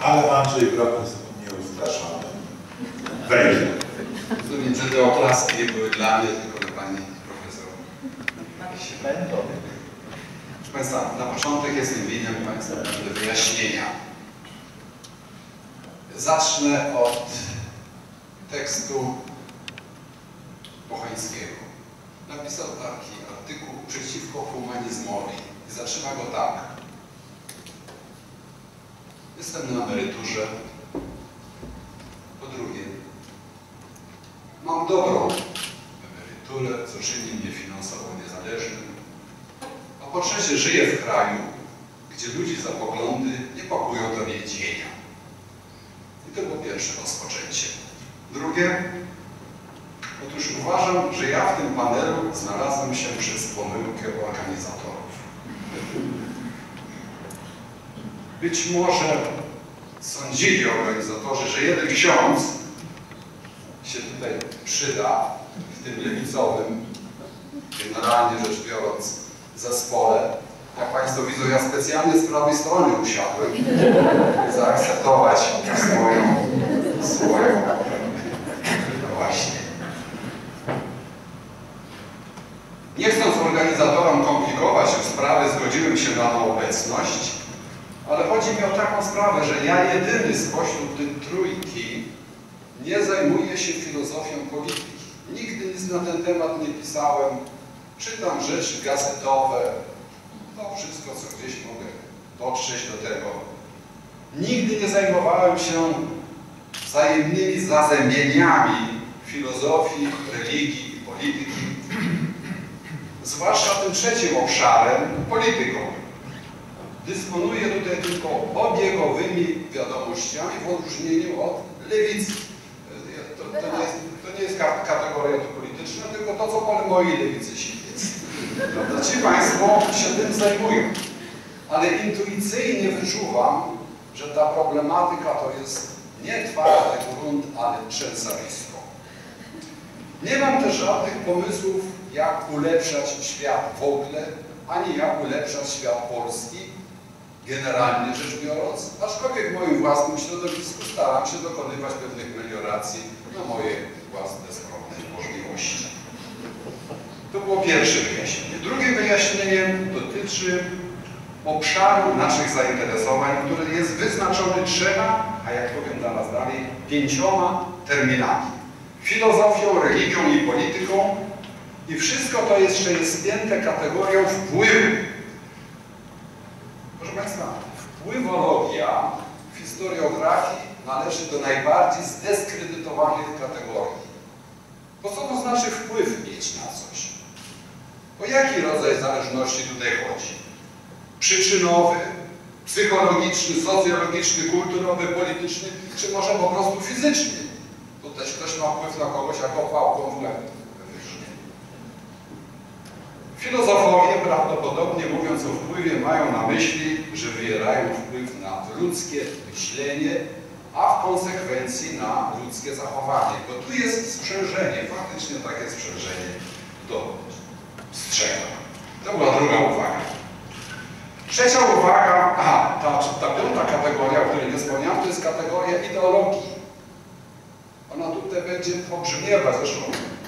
Ale Andrzej Groch jest nieustraszony. Wejdzie. Rozumiem, że te oklaski nie były dla mnie, tylko dla pani profesor. Będą. Proszę Państwa, na początek jestem winien Państwu wyjaśnienia. Zacznę od tekstu Bochańskiego. Napisał taki artykuł przeciwko humanizmowi i zaczyna go tak. Jestem na emeryturze. Po drugie, mam dobrą emeryturę, co czyni mnie finansowo niezależnym. A po trzecie, żyję w kraju, gdzie ludzi za poglądy nie pakują do więzienia. I to było pierwsze rozpoczęcie. Drugie, otóż uważam, że ja w tym panelu znalazłem się przez pomyłkę organizatorów. Być może sądzili organizatorzy, że jeden ksiądz się tutaj przyda w tym lewicowym, generalnie rzecz biorąc, zespole. Jak Państwo widzą, ja specjalnie z prawej strony usiadłem, zaakceptować swoją no właśnie. Nie chcąc organizatorom komplikować sprawy, zgodziłem się na tą obecność, ale chodzi mi o taką sprawę, że ja jedyny spośród tej trójki nie zajmuję się filozofią polityki. Nigdy nic na ten temat nie pisałem. Czytam rzeczy gazetowe, to wszystko, co gdzieś mogę dotrzeć do tego. Nigdy nie zajmowałem się wzajemnymi zazębieniami filozofii, religii i polityki. Zwłaszcza tym trzecim obszarem, polityką. Dysponuję tutaj tylko obiegowymi wiadomościami w odróżnieniu od lewicy. To nie jest kategoria polityczna, tylko to, co po mojej lewicy się jest. Ci Państwo się tym zajmują. Ale intuicyjnie wyczuwam, że ta problematyka to jest nie twardy grunt, ale trzęsawisko. Nie mam też żadnych pomysłów, jak ulepszać świat w ogóle, ani jak ulepszać świat polski, generalnie rzecz biorąc, aczkolwiek w moim własnym środowisku staram się dokonywać pewnych melioracji na moje własne skromne możliwości. To było pierwsze wyjaśnienie. Drugie wyjaśnienie dotyczy obszaru naszych zainteresowań, który jest wyznaczony 3, a jak powiem zaraz dalej, 5 terminami. Filozofią, religią i polityką. I wszystko to jeszcze jest spięte kategorią wpływu. Proszę Państwa, wpływologia w historiografii należy do najbardziej zdyskredytowanych kategorii. Bo co to znaczy wpływ mieć na coś? O jaki rodzaj zależności tutaj chodzi? Przyczynowy, psychologiczny, socjologiczny, kulturowy, polityczny, czy może po prostu fizyczny? To też ktoś ma wpływ na kogoś jako pałką w łeb. Filozofowie prawdopodobnie mówiąc o wpływie mają na myśli, że wywierają wpływ na ludzkie myślenie, a w konsekwencji na ludzkie zachowanie. Bo tu jest sprzężenie, faktycznie takie sprzężenie do strzega. To była druga uwaga. Trzecia uwaga, ta 5. kategoria, o której nie wspomniałem, to jest kategoria ideologii. Ona tutaj będzie pobrzmiewać, zresztą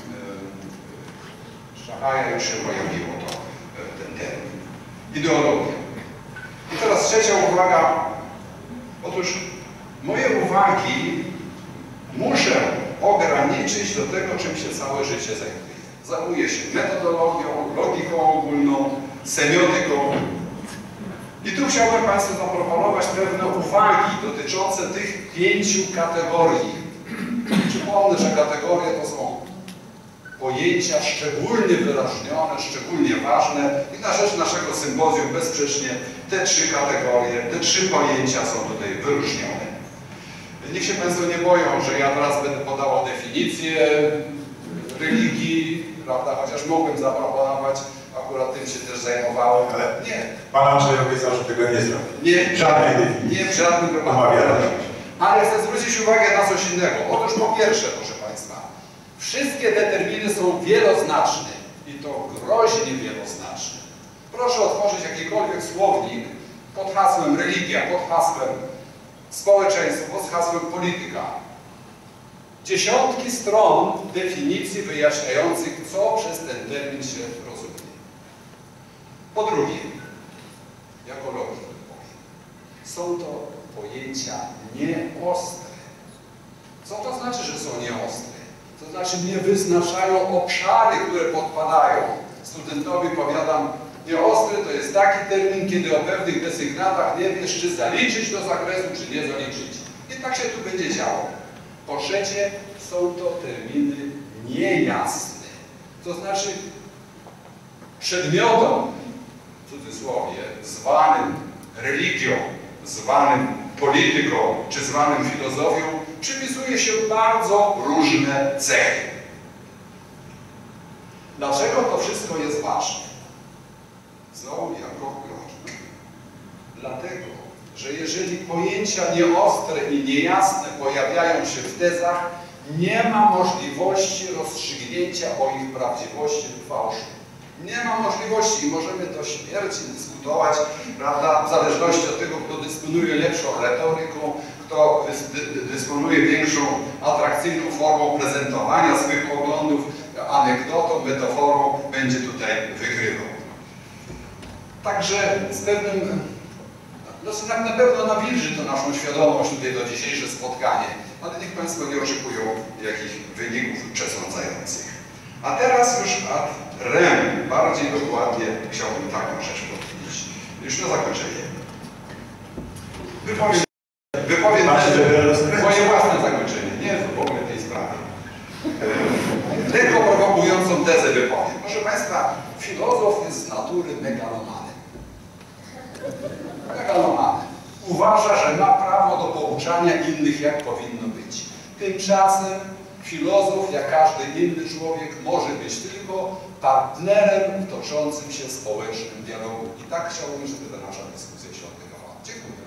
Szachaja już się pojawiło ten termin. Ideologia. I teraz trzecia uwaga. Otóż moje uwagi muszę ograniczyć do tego, czym się całe życie zajmuję. Zajmuję się metodologią, logiką ogólną, semiotyką. I tu chciałbym Państwu zaproponować pewne uwagi dotyczące tych 5 kategorii. Przypomnę, że kategorie to są pojęcia szczególnie wyrażnione, szczególnie ważne i na rzecz naszego sympozjum bezsprzecznie te 3 kategorie, te 3 pojęcia są tutaj wyróżnione. Niech się Państwo nie boją, że ja teraz będę podawał definicję religii, prawda, chociaż mógłbym zaproponować, akurat tym się też zajmowałem, ale nie. Pan Andrzej obiecał, że tego nie zrobi. Nie, żadnej definicji. Nie w żadnym wypadku. Ale chcę zwrócić uwagę na coś innego. Otóż po pierwsze, proszę Państwa, wszystkie te terminy są wieloznaczne i to groźnie wieloznaczne. Proszę otworzyć jakikolwiek słownik pod hasłem religia, pod hasłem społeczeństwo z hasłem polityka. Dziesiątki stron definicji wyjaśniających, co przez ten termin się rozumie. Po drugie, jako logik powiem, są to pojęcia nieostre. Co to znaczy, że są nieostre? To znaczy nie wyznaczają obszary, które podpadają. Studentowi powiadam, nieostry to jest taki termin, kiedy o pewnych desygnatach nie wiesz, czy zaliczyć do zakresu, czy nie zaliczyć. I tak się tu będzie działo. Po trzecie, są to terminy niejasne. To znaczy przedmiotom, w cudzysłowie, zwanym religią, zwanym polityką, czy zwanym filozofią, przypisuje się bardzo różne cechy. Dlaczego to wszystko jest ważne? Znowu jako groźne. Dlatego, że jeżeli pojęcia nieostre i niejasne pojawiają się w tezach, nie ma możliwości rozstrzygnięcia o ich prawdziwości lub fałszu. Nie ma możliwości i możemy do śmierci dyskutować, prawda, w zależności od tego, kto dysponuje lepszą retoryką, kto dysponuje większą atrakcyjną formą prezentowania swych poglądów, anegdotą, metaforą, będzie tutaj wygrywał. Także z pewnym, na pewno nawilży to naszą świadomość tutaj do dzisiejsze spotkanie, ale niech Państwo nie oczekują jakichś wyników przesądzających. A teraz już ad rem, bardziej dokładnie chciałbym taką rzecz powiedzieć. Już na zakończenie. Wypowiem moje własne zakończenie, nie w ogóle tej sprawy. Lekko prowokującą tezę wypowiem. Proszę Państwa, filozof jest z natury megalomanem. Megalomanem. Uważa, że ma prawo do pouczania innych, jak powinno być. Tymczasem filozof, jak każdy inny człowiek, może być tylko partnerem w toczącym się społecznym dialogu. I tak chciałbym, żeby ta nasza dyskusja się odbywała. Dziękuję.